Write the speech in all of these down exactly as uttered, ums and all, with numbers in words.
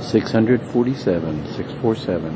six forty-seven, six forty-seven.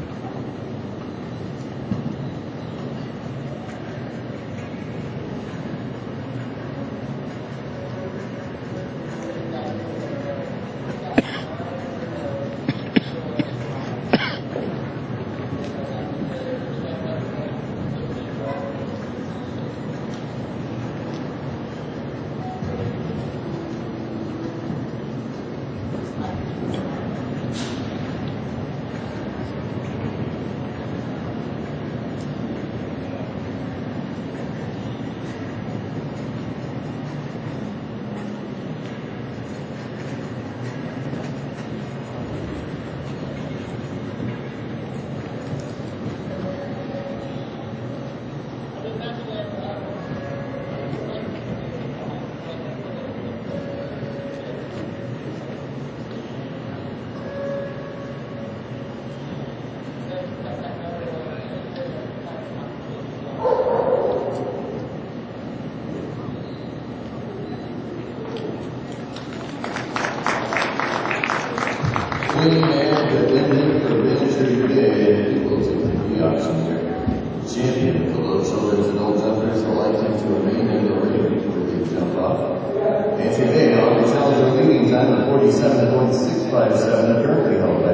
Winning man that wins for Bantry Bay equals the auction here. Champion for low children's and old jumpers electing to remain in the ring with the jump off. Bantry Bay on the challenger leading time of forty-seven point six five seven, currently held